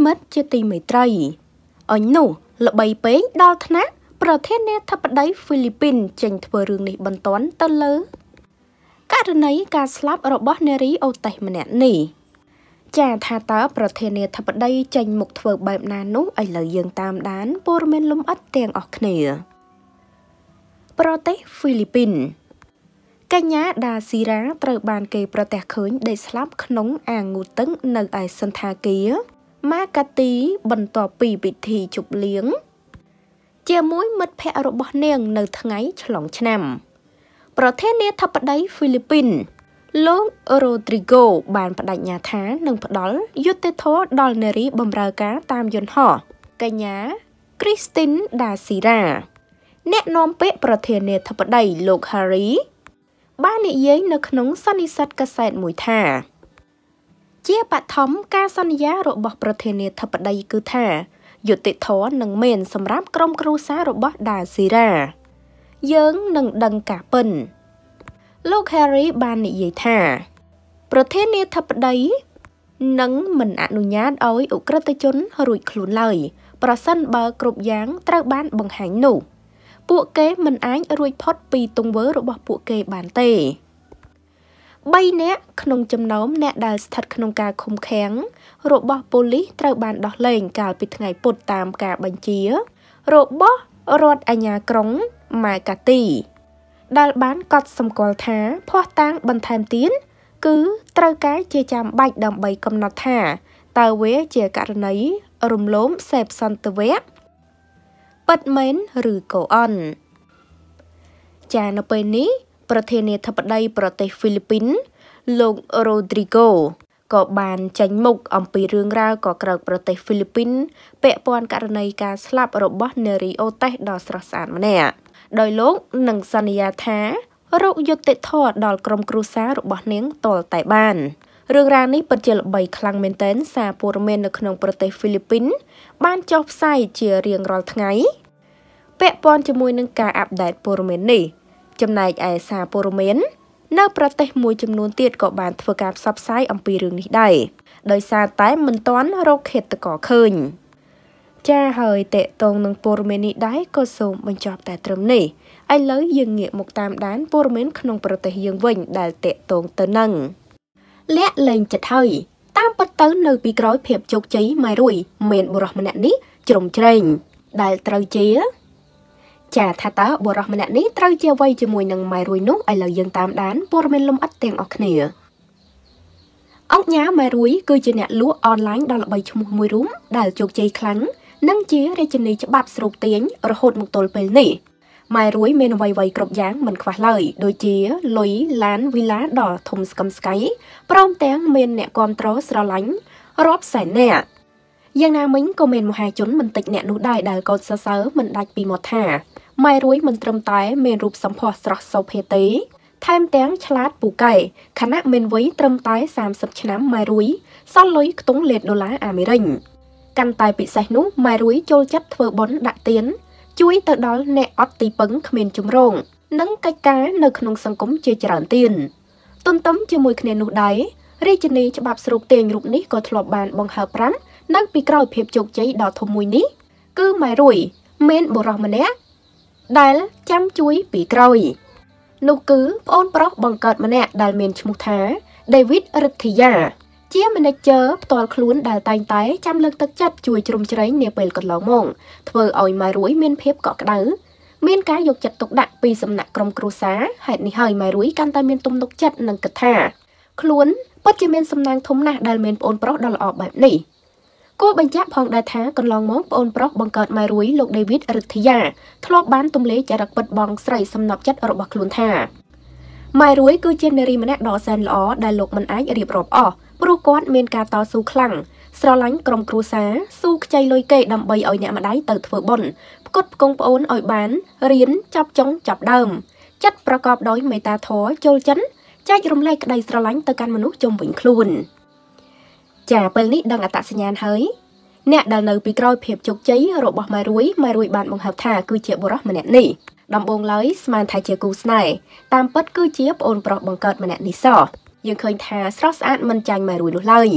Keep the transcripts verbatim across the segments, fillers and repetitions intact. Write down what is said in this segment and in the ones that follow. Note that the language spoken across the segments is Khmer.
មិត្តជាទីមេត្រីអញនោះល្បីពេកដល់ថ្នាក់ប្រធានាធិបតីហ្វីលីពីនចេញធ្វើរឿងនេះបន្ទាន់ទៅលើករណីការស្លាប់របស់នារីអូតេសម្នាក់នេះចាថាតើប្រធានាធិបតីចេញមុខធ្វើបែបណានោះឥឡូវយើងតាមដានព័ត៌មានលម្អិតទាំងអស់គ្នាប្រទេសហ្វីលីពីនកញ្ញាដាស៊ីរ៉ាត្រូវបានគេប្រទះឃើញដេកស្លាប់ក្នុងអាងងូទឹកនៅឯសន្តាគារម៉ាកាទីបន្ទាប់ពីពិធីជប់លៀងជាមួយមិត្តភ័ក្តិរបស់នាងនៅថ្ងៃឆ្លងឆ្នាំប្រធានាធិបតីហ្វីលីពីនលោករ៉ូទ្រីហ្គោបានបដិញ្ញាថានឹងផ្ដល់យុត្តិធម៌ដល់នារីបម្រើការតាមយន្តហោះកញ្ញាគ្រីស្ទីនដាស៊ីរ៉ាអ្នកនាំពាក្យប្រធានាធិបតីលោក Harry បាននិយាយនៅក្នុងសន្និសីទកាសែតមួយថាជាបឋមការសន្យារបស់ប្រធានាធិបតីគឺថាយុត្តិធម៌នឹងមានសម្រាប់ក្រុមគ្រួសាររបស់ដាស៊ីរ៉ាយើងនឹងដឹងការពិតលោក Harry បាននិយាយថាប្រធានាធិបតីនឹងមិនអនុញ្ញាតឲ្យឧក្រិដ្ឋជនរួចខ្លួនឡើយប្រសិនបើគ្រប់យ៉ាងត្រូវបានបង្ហាញនោះពួកគេមិនអាចរួចផុតពីទង្វើរបស់ពួកគេបានទេបីនាក់ក្នុងចំណោមអ្នកដែលស្ថិតក្នុងការឃុំឃាំងរបស់ប៉ូលីសត្រូវបានដោះលែងកាលពីថ្ងៃពុធតាមការបញ្ជារបស់រដ្ឋអាជ្ញាក្រុងម៉ាកាទីដែលបានកត់សម្គាល់ថាភស្តុតាងបន្ថែមទៀតគឺត្រូវការជាចាំបាច់ដើម្បីកំណត់ថាតើវាជាករណីរំលោភសេពសន្តិវៈពិតមែនឬក៏អន់ចានៅពេលនេះប្រធានាធិបតីប្រទេសហ្វីលីពីនលោករ៉ូទ្រីហ្គោក៏បានចេញមុខអំពីរឿងរ៉ាវកក្រើកប្រទេសហ្វីលីពីនពាក់ព័ន្ធករណីការស្លាប់របស់នារីអូតេសដ៏ស្រស់ស្អាតម្នាក់ដោយលោកនឹងសន្យាថារកយុត្តិធម៌ដល់ក្រុមគ្រួសាររបស់នាងទាល់តែបានរឿងរ៉ាវនេះពិតជាល្បីខ្លាំងមែនទែនសារព័ត៌មាននៅក្នុងប្រទេសហ្វីលីពីនបានចុះផ្សាយជារៀងរាល់ថ្ងៃពាក់ព័ន្ធជាមួយនឹងការអាប់ដេតព័ត៌មាននេះចំណែកឯសារព័ត៌មាននៅប្រទេសមួយចំនួនទៀតក៏បានធ្វើការផ្សព្វផ្សាយអំពីរឿងនេះដែរដោយសារតែមិនទាន់រកឃាតករឃើញចាហើយតេតងនឹងព័ត៌មាននេះដែរក៏សូមបញ្ចប់តែត្រឹមនេះឥឡូវយើងងាកមកតាមដានព័ត៌មានក្នុងប្រទេសយើងវិញដែលតេតងទៅនឹងលាក់លែងចិត្តហើយតាមពិតទៅនៅពីក្រោយភាពជោគជ័យម៉ៃរុយមានបុរសម្នាក់នេះជ្រុំជ្រែងដែលត្រូវជាចាថាតើបុរសម្នាក់នេះត្រូវជាអ្វីជាមួយនឹងម៉ៃរុយនោះឥឡូវយើងតាមដានព័ត៌មានលម្អិតទាំងអស់គ្នាអង្គញាម៉ៃរុយគឺជាអ្នកលក់អនឡាញដ៏ល្បីឈ្មោះមួយរូបដែលជោគជ័យខ្លាំងនិងជារាជិនីច្បាប់ស្រូបទាញរហូតមកទល់ពេលនេះម៉ែរួយមានអ្វីៗគ្រប់យ៉ាងមិនខ្វះឡើយដូចជាលុយឡានវីឡាដ៏ធំស្កឹមស្កៃព្រមទាំងមានអ្នកគាំទ្រស្រឡាញ់រាប់សែននាក់យ៉ាងណាមិញក៏មានមហាជនមិនតិចអ្នកនោះដែរដែលកោតសរសើរមិនដាច់ពីមាត់ថាម៉ែរួយមិនត្រឹមតែមានរូបសម្ផស្សស្រស់សោភ័ណទេថែមទាំងឆ្លាតពូកែខណៈមានវ័យត្រឹមតែសាមសិបឆ្នាំម៉ែរួយសល់លុយខ្ទង់លេតដុល្លារអាមេរិកកាន់តែពិសេសនោះម៉ែរួយចូលចិត្តធ្វើបុណ្យដាក់ទានជួយទៅដល់អ្នកអត់ទីពឹងគ្មានជំរងនិងកិច្ចការនៅក្នុងសង្គមជាច្រើនទៀនទន្ទឹមជាមួយគ្នានោះដែររាជិនីច្បាប់ស្រូបទាញរូបនេះក៏ធ្លាប់បានបង្ហើបប្រាំនៅពីក្រោយភាពជោគជ័យដ៏ធំមួយនេះគឺម៉ែរួយមានបុរសម្នាក់ដែលចាំជួយពីក្រោយនោះគឺប្អូនប្រុសបង្កើតម្នាក់ដែលមានឈ្មោះថា David រិទ្ធាយាជា manager ផ្ទាល់ខ្លួនដែលតែងតែចាំលើកទឹកចិត្តជួយជ្រោមជ្រែងនាពេលកន្លងមកធ្វើឲ្យម៉ែរួយមានភាពកក់ក្ដៅមានការយកចិត្តទុកដាក់ពីសំណាក់ក្រុមគ្រួសារហេតុនេះហើយម៉ែរួយកាន់តែមានទំនុកចិត្តនិងគិតថាខ្លួនពិតជាមានសំណាងធំណាស់ដែលមានប្អូនប្រុសដ៏ល្អបែបនេះគួរបញ្ជាក់ផងដែរថាកន្លងមកប្អូនប្រុសបង្កើតម៉ែរួយលោក David រិទ្ធាយាធ្លាប់បានទម្លាយចរិតពិតបងស្រីសំណប់ចិត្តរបស់ខ្លួនថាម៉ែរួយគឺជានារីម្នាក់ដ៏សែនល្អដែលលោកមិនអាចរៀបរាប់អស់ព្រោះគាត់មានការតស៊ូខ្លាំងស្រឡាញ់ក្រុមគ្រួសារស៊ូខ្ចីលុយគេដើម្បីឲ្យអ្នកម្ដាយទៅធ្វើបុណ្យផ្គត់ផ្គង់ប្អូនឲ្យបានរៀនចាប់ចុងចាប់ដើមចិត្តប្រកបដោយមេត្តាធម៌ចូលចិត្តចែករំលែកក្តីស្រឡាញ់ទៅកាន់មនុស្សជុំវិញខ្លួនចាពេលនេះដឹងអត្តសញ្ញាណហើយអ្នកដែលនៅពីក្រោយភាពជោគជ័យរបស់ម៉ែរួយម៉ែរួយបានបង្ហើបថាគឺជាបុរសម្នាក់នេះដំបូងឡើយស្មានថាជាគូស្នេហ៍តាមពិតគឺជាប្អូនប្រុសបង្កើតម្នាក់នេះសោះយើងឃើញថាស្រស់ស្អាតមិនចាញ់ម៉ែរួយនោះឡើយ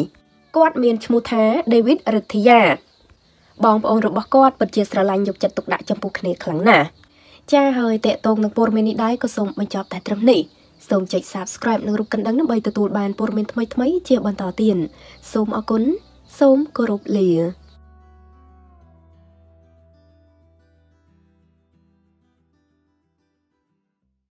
គាត់មានឈ្មោះថា David រិទ្ធា បងប្អូនរបស់គាត់ពិតជាស្រឡាញ់យកចិត្តទុកដាក់ចំពោះគ្នាខ្លាំងណាស់ចាហើយតេតងនឹងព័ត៌មាននេះដែរក៏សូមបញ្ចប់តែត្រឹមនេះសូមចុច Subscribe និងរូបកណ្ដឹងដើម្បីទទួលបានព័ត៌មានថ្មីៗជាបន្តទៀតសូមអរគុណសូមគោរពលា